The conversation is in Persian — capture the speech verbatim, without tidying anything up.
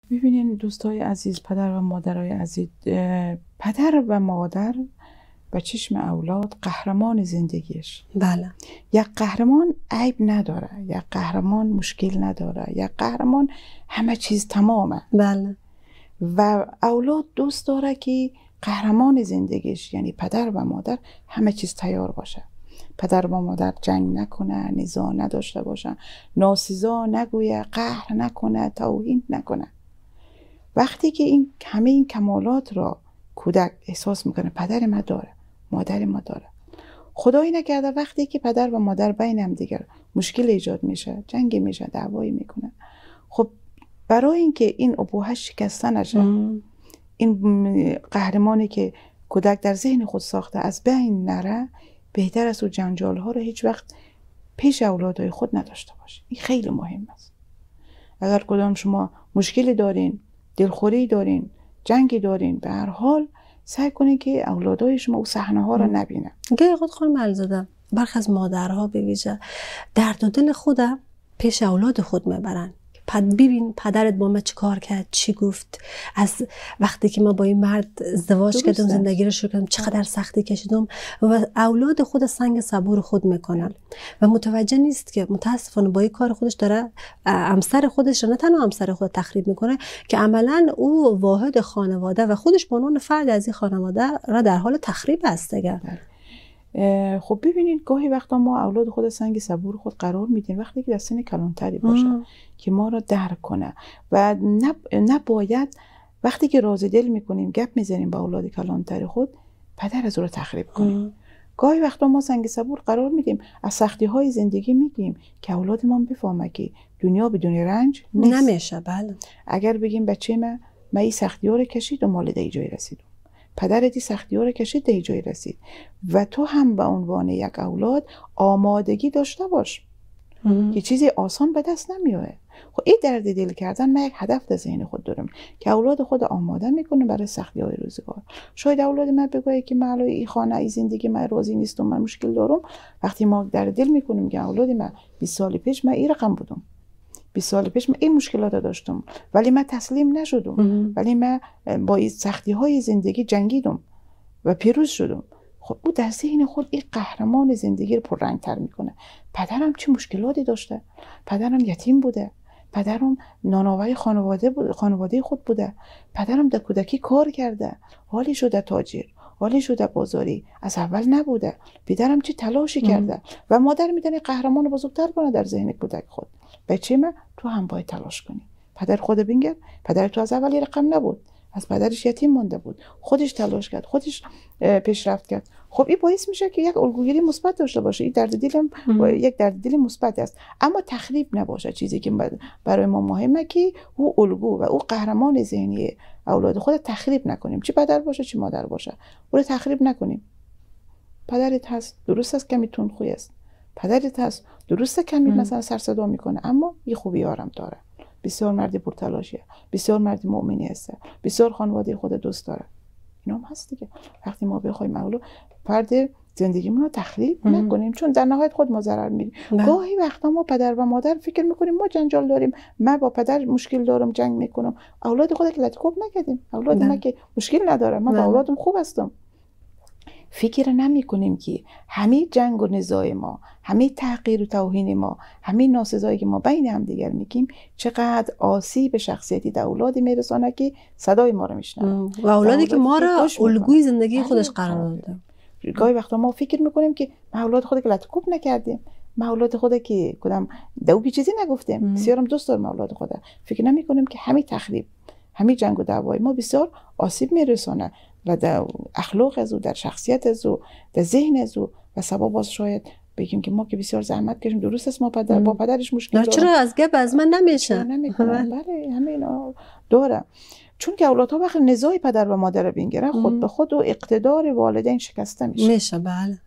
ببینین دوستای عزیز، پدر و مادرای عزیز، پدر و مادر به چشم اولاد قهرمان زندگیش. بله. یک قهرمان عیب نداره، یک قهرمان مشکل نداره، یک قهرمان همه چیز تمامه. بله. و اولاد دوست داره که قهرمان زندگیش یعنی پدر و مادر همه چیز تیار باشه. پدر و مادر جنگ نکنه، نزاع نداشته باشه، ناسزا نگویه، قهر نکنه، توهین نکنه. وقتی که این همه این کمالات را کودک احساس میکنه پدر ما داره، مادر ما داره، خدایی نکرده وقتی که پدر و مادر بین هم دیگر مشکل ایجاد میشه، جنگ میشه، دعوایی میکنه، خب برای اینکه این ابوه شکسته نشه، این قهرمانی که کودک در ذهن خود ساخته از بین نره، بهتر است و جنجال ها رو هیچ وقت پیش اولادای خود نداشته باشه. این خیلی مهم است. اگر کدام شما مشکلی دارین، دلخوری دارین، جنگی دارین، به هر حال سعی کنین که اولادای شما او صحنه ها رو نبینن. گاهی خود خانم علیزاده برخی از مادرها به ویژه درد و دل خودم پیش اولاد خود میبرن. پد ببین پدرت با ما چی کار کرد، چی گفت، از وقتی که ما با این مرد ازدواج کردم، زندگی رو شروع کردم، چقدر سختی کشیدم، و اولاد خود سنگ صبور خود میکنن و متوجه نیست که متاسفانه با این کار خودش داره همسر خودش نه تنها همسر خود تخریب میکنه، که عملا او واحد خانواده و خودش به عنوان فرد از این خانواده را در حال تخریب است دیگه. خب ببینید گاهی وقتا ما اولاد خود سنگ صبور خود قرار میدیم وقتی که در سن کلانتری باشه ام. که ما را درک کنه و نباید وقتی که راز دل میکنیم گپ میزنیم با اولاد کلانتری خود پدر از او را تخریب کنیم. ام. گاهی وقتا ما سنگ صبور قرار میدیم، از سختی های زندگی میگیم که اولاد ما بفهمه که دنیا بدون رنج نیست. نمیشه. بله. اگر بگیم بچه من من این سختی ها رو کشید و مال دی جای رسیدم، پدرتی سختی ها رو کشید دی جای رسید، و تو هم به عنوان یک اولاد آمادگی داشته باش که چیزی آسان به دست نمیاد. خب این درد دل کردن من یک هدف در ذهن خود دارم که اولاد خود آماده میکنه برای سختی های روزگار. شاید اولاد من بگه که من این خانه ای زندگی من راضی نیستم، من مشکل دارم. وقتی ما درد دل میکنیم که اولاد من بیست سال پیش من این رقم بودم، بیست سال پیش من این مشکلات داشتم ولی من تسلیم نشدم، ولی من با این سختی های زندگی جنگیدم و پیروز شدم. خب او در ذهن خود این قهرمان زندگی رو پررنگ تر میکنه. پدرم چه مشکلاتی داشته، پدرم یتیم بوده، پدرم نانآور خانواده بود، خانواده خود بوده، پدرم در کودکی کار کرده، حالی شده تاجر، حالی شده بازاری، از اول نبوده، پدرم چه تلاشی کرده و مادر میتونه قهرمان بزرگتر کنه در ذهن کودک خود. بچه من تو هم باید تلاش کنی. پدر خود بینگر، پدر تو از اول رقم نبود، از پدرش یتیم مونده بود، خودش تلاش کرد، خودش پیشرفت کرد. خب این باعث میشه که یک الگوگیری مثبت داشته باشه. این درد دلم یک درد دل مثبت است، اما تخریب نباشه. چیزی که برای ما مهمه که او الگو و او قهرمان ذهنی اولاد خود تخریب نکنیم، چه پدر باشه چه مادر باشه، او رو تخریب نکنیم. پدرت هست، درست است کمی تندخوی است، پدرت هست، درسته کمی مثلا سر صدا میکنه، اما این خوبی آرام داره، بسیار مردی پرتلاشیه، بسیار مردی مؤمنی است، بسیار خانواده خود دوست داره. اینا هم هست دیگه. وقتی ما بخوایم اولو فرد زندگیمون رو تخریب نکنیم، چون در نهایت خود ما ضرر می‌بینیم. گاهی وقتا ما پدر و مادر فکر میکنیم ما جنجال داریم، من با پدر مشکل دارم، جنگ میکنم. اولاد خود که لطیف نکردیم، اولاد ما که مشکل نداره، من با اولادم خوب هستم. فکر نمی کنیم که همین جنگ و نزاع ما، همین تحقیر و توهین ما، همین ناسزایی که ما بین هم دیگر میگیم چقدر آسیب به شخصیتی در اولاد میرسانه که صدای ما رو میشنون و اولادی که ما را الگوی زندگی خودش قرار داده. گاهی وقتا ما فکر میکنیم که ما اولاد خود که لطف نکردیم، ما اولاد خود که کدام دوگی چیزی نگفتیم. بسیارم دوست دارم اولاد خود. فکر نمی کنیم که همین تخریب، همین جنگ و دعوای ما بسیار آسیب میرسونه و در اخلاق از او، در شخصیت از او، در ذهن از او، و سبب باز شاید بگیم که ما که بسیار زحمت کشیم، درست است ما پدر با پدرش مشکل داریم، چرا از گپ از من نمیشه؟ بله همینا داره. چون که اولادها وقتی نزاع پدر و مادر رو بینگره، خود به خود و اقتدار والدین شکسته میشه. میشه. بله.